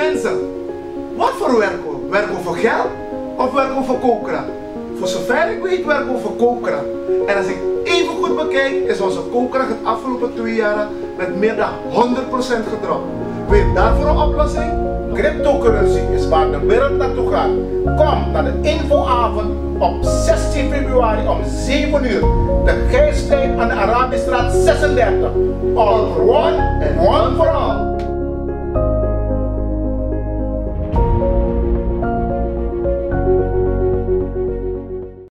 Mensen, wat voor werken we? Werken we voor geld of werken we voor koopkracht? Voor zover ik weet werken we voor koopkracht. En als ik even goed bekijk, is onze koopkracht het afgelopen 2 jaar met meer dan 100% gedropt. Wil je daarvoor een oplossing? Cryptocurrency is waar de wereld naartoe gaat. Kom naar de infoavond op 16 februari om 7 uur. De Gijsplein aan de Arabistraat 36. All for one and one for all.